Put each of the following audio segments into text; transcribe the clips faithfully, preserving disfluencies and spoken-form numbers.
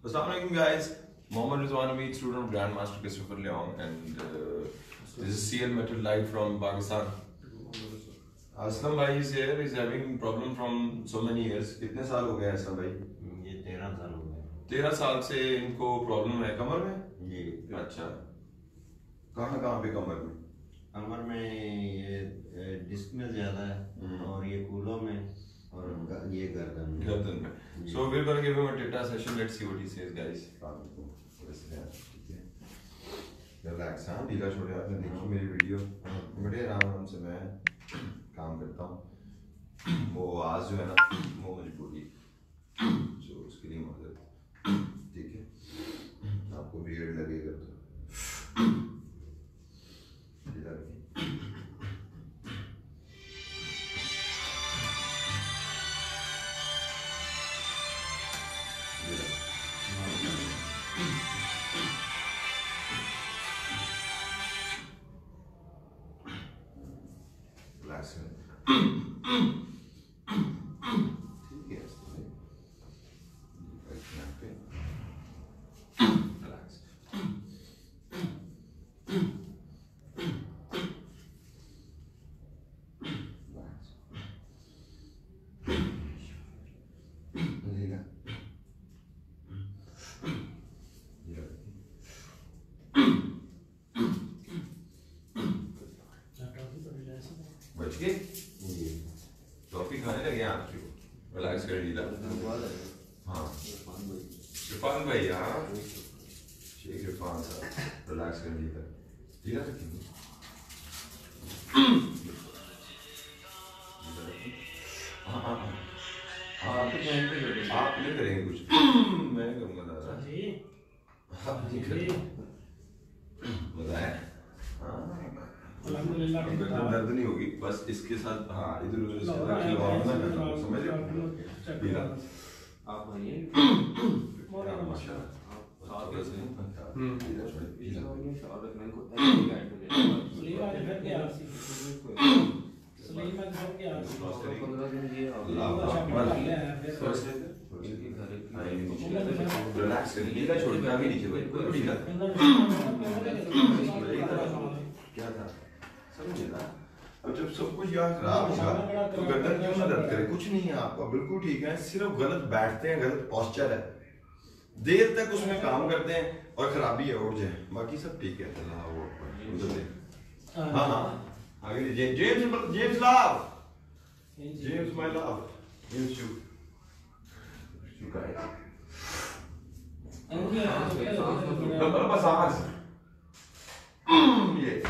Assalamualaikum guys, Mohammad Rizwan Ameed, student of Grandmaster Christopher Leong, and uh, this is C L Metal live from Pakistan. Aslam bhai is here, is having problem from so many years. कितने साल हो गए असलम भाई? ये तेरह साल हो गए। तेरह साल से इनको प्रॉब्लम है कमर में? जी। अच्छा, कहाँ कहाँ पे कमर में? कमर में ये डिस्क में ज्यादा है और ये कूलों में और ये गर्दन में। गर्दन में। So we're gonna give him a teta session. Let's see what he says, guys. Relax, हाँ ढीला छोड़े आपने देखी मेरी वीडियो, बड़े आराम आराम से मैं काम करता हूँ। वो आज जो है ना वो मजबूरी जो उसके लिए मदद, ठीक है, आपको वियर्ड लगेगा तो ढीला रखिए। Relax. ठीक है, relax. बच गए? टॉफी खाने लगे आप क्यों? रिलैक्स कर लीला। हाँ इरफान भाई, हाँ शेख इरफान साहब, रिलैक्स कर लीला, लीला रखिए। हाँ हाँ हाँ आप आप नहीं करेंगे कुछ, मैं करूँगा दादा जी, आप नहीं करेंगे, मजा आया। गर्दन दर्द नहीं होगी, बस इसके साथ हाँ इधर उधर समझ रहे हो आप रिलैक्स करिए, ढीला छोड़िए, आगे नीचे भाई ढीला क्या था समझे ना। अब जब सब कुछ यहाँ खराब होगा तो गर्दन क्यों ना दर्द करे? कुछ नहीं है आपका, बिल्कुल ठीक है, सिर्फ गलत बैठते हैं, गलत पोस्चर है, देर तक उसमें काम करते हैं और खराबी है उठ जाए, बाकी सब ठीक है। हाँ हाँ आगे James James James love James my love James शू शू का है बस आवाज ये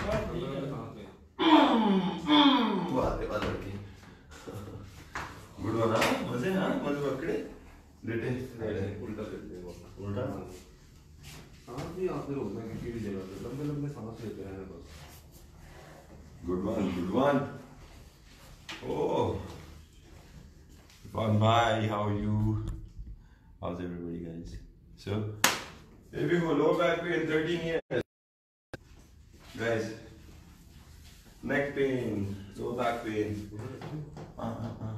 बात है बात रखी गुड वन। हाँ मजे, हाँ मजे पकड़े लेटे उल्टा लेटे उल्टा सांस भी आते रोकना किसी भी जगह पे लंबे लंबे सांस लेते रहना बस। Good one good one. Oh fun bye, how are you, how's everybody guys? So maybe go low back pain thirteen years guys, neck pain, low back pain, uh, uh, uh.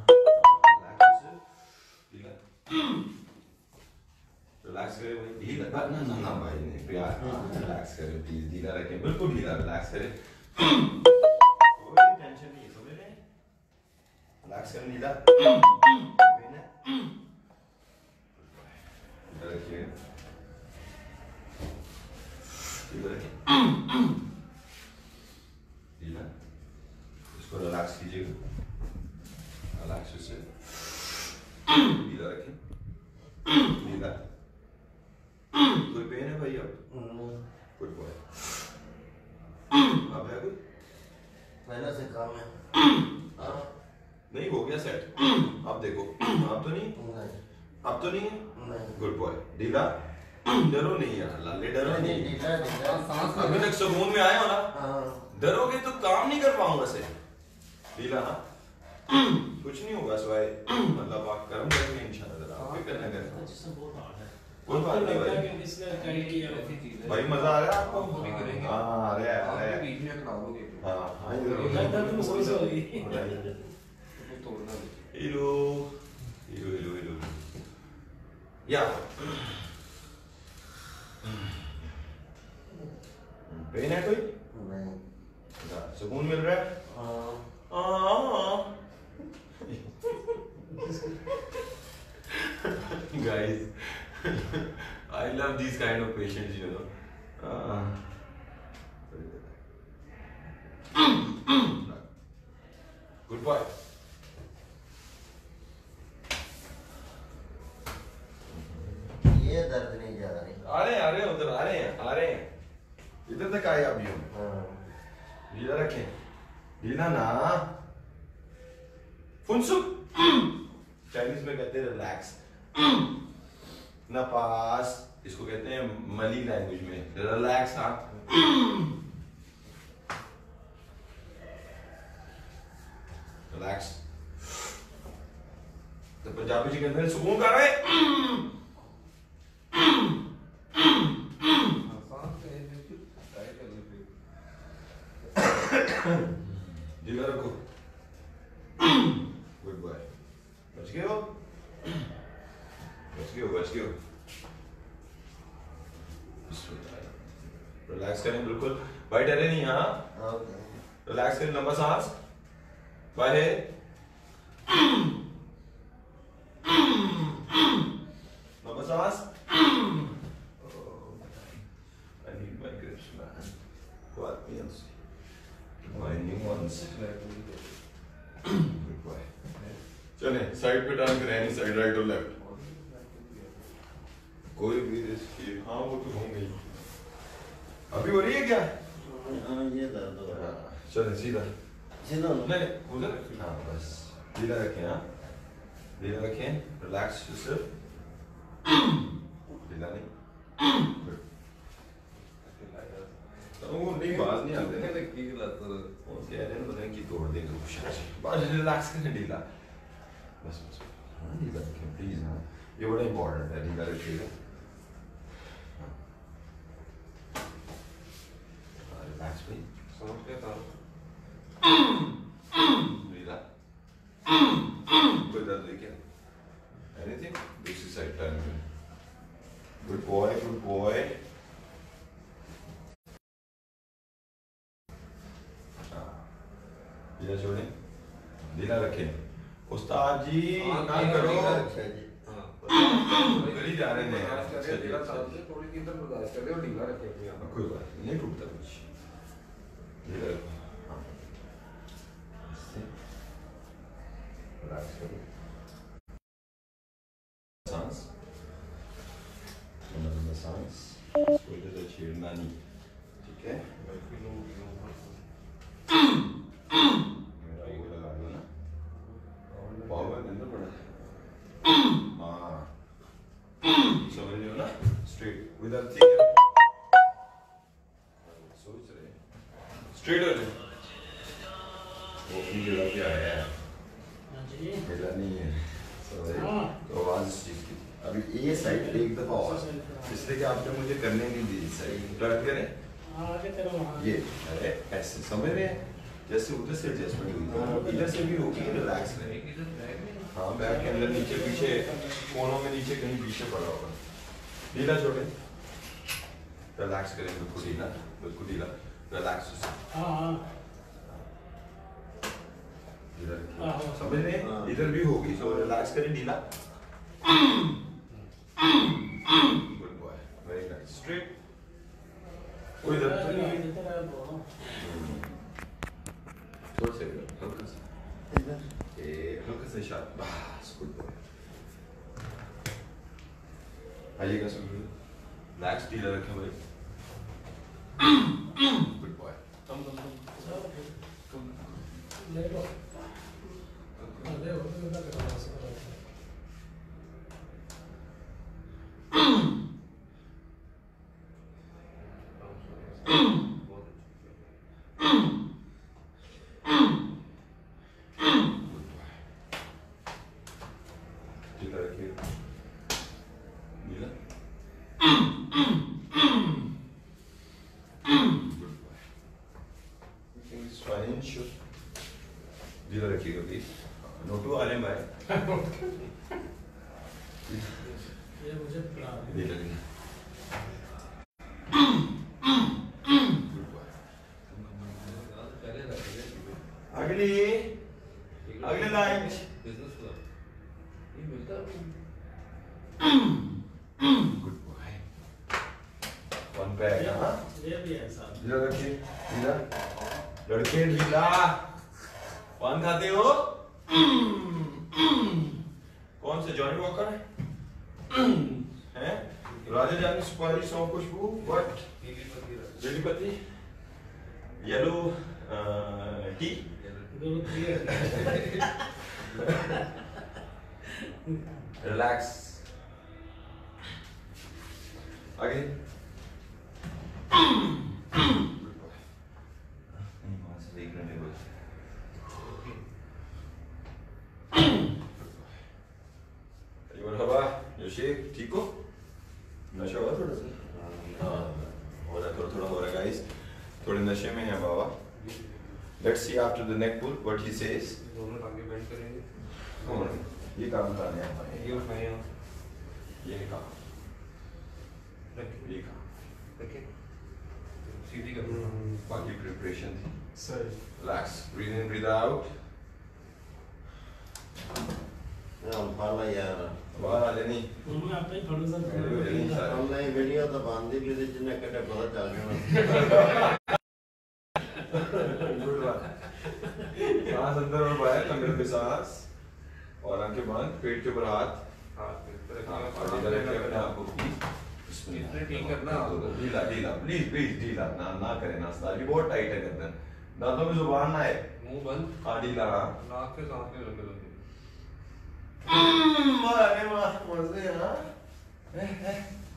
Relax करें भाई, ढीला ना ना ना भाई नहीं प्यार, relax करें प्लीज, ढीला रखें, बिल्कुल ढीला, रिलैक्स करें, कोई टेंशन नहीं है, समझ रहे हैं, रिलैक्स करें ढीला, रखिए ढीला, इसको रिलैक्स कीजिएगा, रिलैक्स से ढीला रखें, ढीला। कोई पेन है भाई? अब कुछ बोले अब है कुछ पहले से काम है नहीं हो गया सेट, अब देखो अब तो नहीं, अब तो नहीं है, गुड बॉय, ढीला, डरो नहीं यार, लाले डरो नहीं, अभी तक सुकून में आए हो ना, डरोगे तो काम नहीं कर पाऊंगा से, ढीला ना, कुछ नहीं होगा सिवाय मतलब आप कर्म करेंगे इंशाल्लाह, आप भी करना करें, कोई बात नहीं भाई, भाई मजा आ रहा है आपको? हाँ आ रहा है, आ रहा है, बीच में खराबोगे, हाँ हाँ इधर हेलो हेलो हेलो हेलो या पेन है कोई? नहीं। सुकून मिल रहा है? Guys, I love these kind of patients, you know. Uh, good boy. ये दर्द नहीं जा रही। आ रहे हैं, आ रहे हैं, उधर आ रहे हैं, आ रहे हैं। इधर तक आए अभी हम। ढीला रखें, ढीला ना। फुनसुक, चाइनीज में कहते हैं रिलैक्स। ना पास, इसको कहते हैं मली लैंग्वेज में रिलैक्स। हाँ, रिलैक्स। तो पंजाबी जी कहते हैं सुकून कर रहे। ढीला रखो। Good boy. बच गए हो, बच गए हो, बच गए हो। रिलैक्स करें बिल्कुल, बाइट अरे नहीं। हाँ, रिलैक्स करें, लंबा सांस बाहर, लंबा सांस। I need my grips, man. What means my new ones. Good boy. चले साइड पे टर्न करें, एनी साइड, राइट और लेफ्ट, कोई भी रिस्क। हाँ वो तो हो गई। अभी हो रही है क्या? हाँ ये दर्द हो रहा है। चले सीधा सीधा नहीं उधर। हाँ बस ढीला रखें। हाँ ढीला रखें, रिलैक्स सिर्फ, ढीला नहीं। वो नहीं बात नहीं आते ना, की लाता है वो कह रहे हैं बता कि तोड़ देंगे कुछ। बस रिलैक्स करें, ढीला बस बस। हाँ ढीला रखें प्लीज। हाँ ये बड़ा इंपॉर्टेंट है, ढीला रखिएगा। रिलैक्स भाई, समझ गया था। ढीला, कोई दर्द है क्या? एनीथिंग? दूसरी साइड टर्न में। Good boy, good boy. ढीला छोड़ें, ढीला रखें। उस्ताद जी काम करो। गली जा रहे हैं, थोड़ी सी इधर बर्दाश्त कर दे और ढीला रखें अपने आप। कोई बात नहीं, नहीं टूटता कुछ। ढीला रखो। हाँ रिलैक्स करो, सांस, लंबा सांस, कोई ज़्यादा छेड़ना नहीं, ठीक है? मेरा वो लगा दो ना, पावर अंदर पड़ा है। हाँ समझ रहे हो ना? स्ट्रेट विदाउट ठीक है, सोच रहे हैं स्ट्रेट हो जाए। वो अपनी जगह पे आया है, मिला नहीं है। तो आवाज इस चीज की अभी ये साइड एक दफा और, इसलिए कि आपने मुझे करने नहीं दी साइड। टर्न करें ये, अरे ऐसे समझ रहे हैं, जैसे उधर से एडजस्टमेंट हुई थी इधर से भी होगी। रिलैक्स रहेगी। हाँ बैक के अंदर नीचे पीछे कोनों में नीचे कहीं पीछे पड़ा होगा। ढीला छोड़े, रिलैक्स करें बिल्कुल ढीला, बिल्कुल ढीला, रिलैक्स। समझ रहे हैं? इधर भी होगी, तो रिलैक्स करें, ढीला। Good boy, very nice. Straight, कोई दर्द तो नहीं है? थोड़ा सा हल्का सा, ए हल्का सा इशारा, बस। गुड बॉय, आइएगा सब रिलैक्स, ढीला रखें भाई। Good boy. ढीला रखिए, ढीला। ढीला रखिएगा प्लीज। नोटू आ रहे हैं भाई। ढीला ढीला गुड बॉय। वन पे आएगा हाँ। ये भी है साहब। ढीला रखिए, ढीला। लड़के ढीला। पान खाते हो? कौन से जॉनी वॉकर है? हैं? राजा जानी सुपारी सौंफ खुशबू व्हाट? लीली पत्ती येलो टी रिलैक्स आगे वहां से देख रहे हैं योशी ठीक हो? नशा हुआ थोड़ा सा? हाँ हो रहा थोड़ा थोड़ा हो रहा है गाइस, थोड़े नशे में है बाबा। Let's see after the neck pull what he says. दोनों टांगे बेंड करेंगे। कौन ये काम करने हैं? ये उठाएं आप। ये काम रखिए ये काम रखिए सीधी कर। बाकी प्रिपरेशन थी। Sir relax, breathe in breathe out. अल्फाला यार बाहर आ जानी उन्होंने आप ही थोड़ा सा हमने वीडियो तो बांधी भी थी जिन्हें कटे पता चल गया। सांस अंदर और बाहर, कमरे पे सांस और आंखें बंद, पेट के ऊपर हाथ। हाथ पे इधर हाँ, रखिए। और इधर रखिए अपने आप को इतने ठीक करना। ढीला ढीला प्लीज प्लीज ढीला ना ना करें ना साली बहुत टाइट है गर्दन, दांतों में जुबान ना है। मुंह बंद। हाँ ढीला हाँ। नाक के सांस में लगे लगे। अरे वाह मजे हाँ।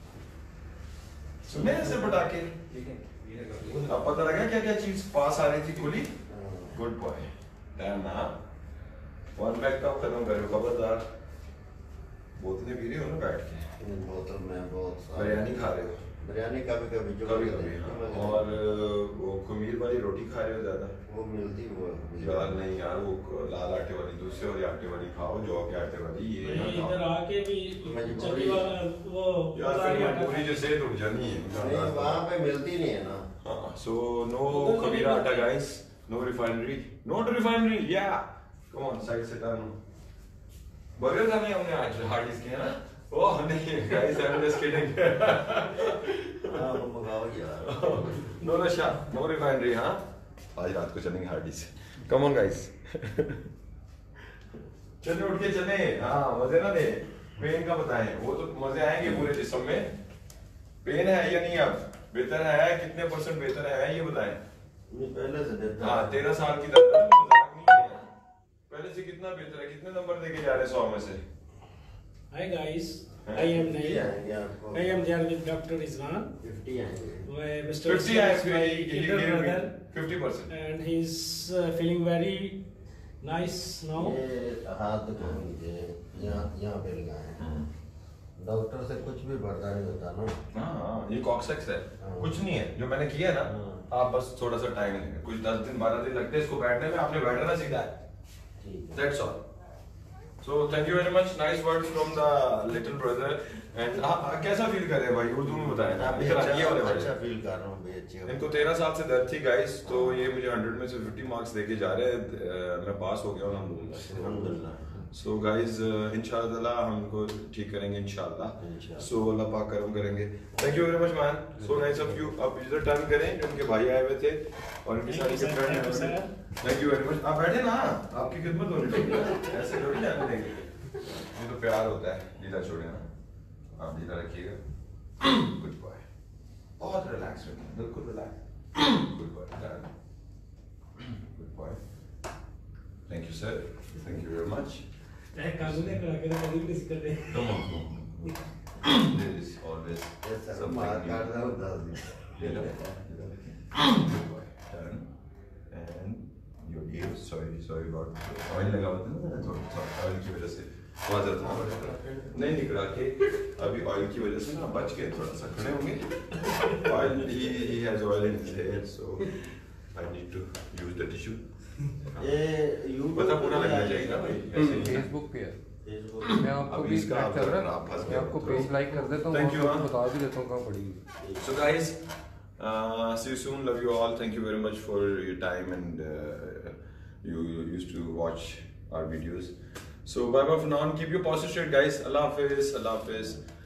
सुने ऐसे पटाखे? ठीक है ये कर। अब पता लगा क्या क्या चीज पास आ रही थी खुली। गुड बॉय डन ना। वन बैग कब खत्म करो खबरदार। बोतलें पी रहे हो ना बैठ के? बोतल में बहुत बिरयानी खा रहे हो? बिरयानी कभी कभी जो कभी कभी हाँ। और वो खमीर वाली रोटी खा रहे हो ज्यादा? वो मिलती वो यार नहीं यार, वो लाल आटे वाली दूसरे वाली आटे वाली खाओ, जौ के आटे वाली ये ना इधर खाओ आके भी मजबूरी। चक्की वाला वो यार, फिर मजबूरी जैसे उठ जानी नहीं है। वहाँ पे मिलती नहीं है ना। हाँ, so no खमीरा आटा guys, no refinery, not refinery, yeah. Come on, side से turn. बर्गर खाने हमने आज हार्डीज के ना? ओह नहीं guys, I'm just kidding. हाँ वो मंगाओ यार। No नशा, no refinery हाँ? आज रात को चलेंगे हार्डीज। Come on guys. चले उठ के चले, हाँ मजे ना ले। पेन का बताएं, वो तो मजे आएंगे पूरे जिस्म में। पेन है या नहीं अब? बेहतर है कितने परसेंट बेहतर है ये बताएं। नहीं पहले से देता। हाँ तेरह साल की दर्द है, मजाक नहीं है। पहले से कितना बेहतर है? कितने नंबर देके जा रहे सौ में से? Hi guys, I am ये Naeem. आएंगे आपको। I am there with Doctor Isnan. Fifty आएंगे। My Mister फिफ्टी Isnan है is इसमें, my he- he elder gave me brother, fifty percent. and he's uh, feeling very nice now. ये हाथ को नीचे यहाँ यहाँ पे लगाए। डॉक्टर से कुछ भी बढ़ता नहीं होता ना। हाँ हाँ, ये कॉक्सेक्स है, हाँ। कुछ नहीं है जो मैंने किया ना। हाँ। आप बस थोड़ा सा टाइम लेंगे, कुछ दस दिन बारह दिन लगते हैं इसको बैठने में, आपने बैठना सीधा है। ठीक है। That's all. So thank you very much. Nice words from the little brother. And हाँ कैसा फील कर रहे हैं भाई? उर्दू में बताएं। मैं भी इधर अच्छा ये वाले वाले। अच्छा फील कर रहा हूँ भाई अच्छी हो। इनको तेरह साल से दर्द थी गाइस, तो ये मुझे हंड्रेड में से फिफ्टी मार्क्स देके जा रहे हैं। मैं पास हो गया हूँ अल्हम्दुलिल्लाह। अल्हम्दुलिल्लाह। सो गाइस इंशाल्लाह हमको ठीक करेंगे इंशाल्लाह। इंशाल्लाह। सो अल्लाह पाक करम करेंगे। Thank you very much man, so nice of you. अब इधर टर्न करें, जो उनके भाई आए हुए थे और उनकी Thank sorry you, sir. Friend Thank you, हैं। sir. Thank you very much. आप बैठे ना, आपकी खिदमत होनी चाहिए, ऐसे थोड़ी जाने देंगे। ये तो प्यार होता है। ढीला छोड़े ना, आप ढीला रखिएगा। गुड बॉय, बहुत रिलैक्स रखिए, बिल्कुल relax. Good boy, good boy. Thank you sir, thank you very much. चाहे कानूनी करा के कभी भी नहीं करते। Come on, come on. There is always ये सर something मार new. काट दो दस दिन। ले लो, ले लो। Good boy. Turn. And your ears. Sorry, sorry about oil लगा हुआ था ना थोड़ा सा, oil की वजह से माजरत था। नहीं निकला के अभी oil की वजह से ना बच गए, थोड़ा सा खड़े होंगे। Oil he he has oil in his hair, so I need to use the tissue. ये यूट्यूब पता पूरा लगना चाहिए ना भाई, ऐसे नहीं। फेसबुक पे है। फेसबुक मैं आपको अभी भी इसका चल रहा है। आप फंस मैं गए आपको तो- पेज लाइक कर देता हूँ। Thank you, आपको हाँ। बता भी देता हूँ कहाँ पड़ेगी। So guys, uh, see you soon. Love you all. Thank you very much for your time and uh, you, you used to watch our videos. So bye bye for now, and keep your posture straight, guys. Allah Hafiz, Allah Hafiz.